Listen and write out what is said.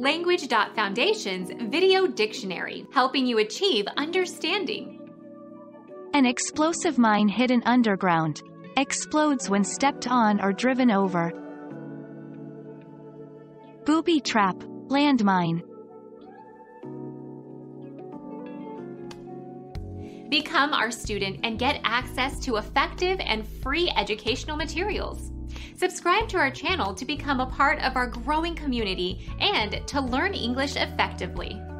Language.Foundation's Video Dictionary, helping you achieve understanding. An explosive mine hidden underground. Explodes when stepped on or driven over. Booby trap, landmine. Become our student and get access to effective and free educational materials. Subscribe to our channel to become a part of our growing community and to learn English effectively.